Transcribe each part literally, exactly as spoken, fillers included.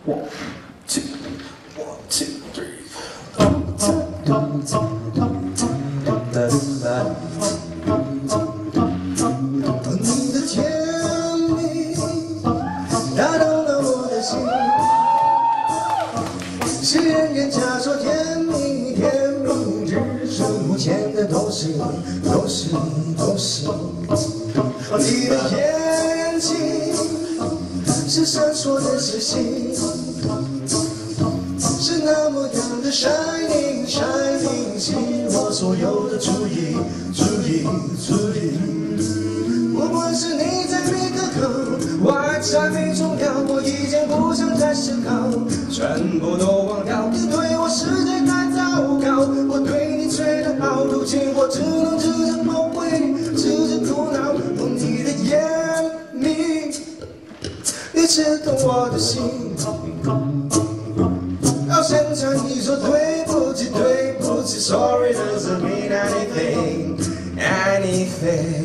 One, two, one, two, three. One, two, one, two, one, two, one, two.你的甜蜜打动了我的心，是人人家说甜蜜甜蜜，只是目前的都是都是都是。你的眼睛是闪烁的星星，是那么样的 shining shining， 吸引我所有的注意注意注意。不管是你在每个口，我爱再没重要，我已经不想再思考，全部都忘掉。你对我实在太糟糕，我对你最的好，如今我只能指着后悔，指着苦恼。用你的眼迷，你刺痛我的心。到现在你说对不起，对不起 ，Sorry doesn't mean anything anything。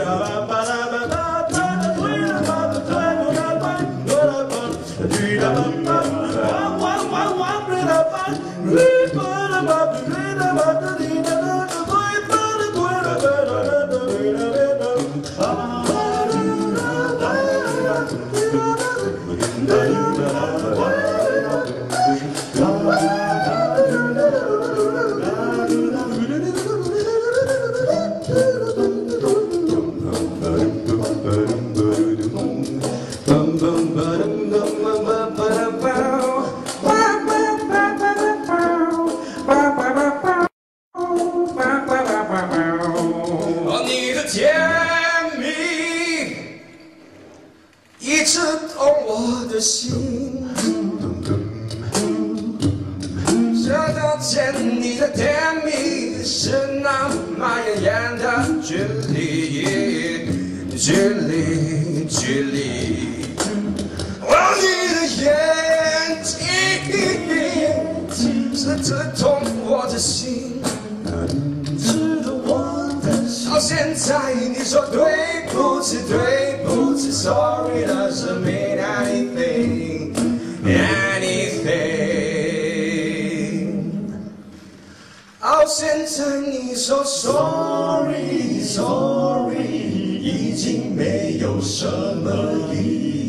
你的甜蜜一直痛我的心，这道歉你的甜蜜是那么远远的距离，距离，距离。哦，你的眼睛是刺痛我的心。到现在你说对不起，对不起 ，Sorry doesn't mean anything anything。到现在你说 Sorry Sorry， 已经没有什么意义。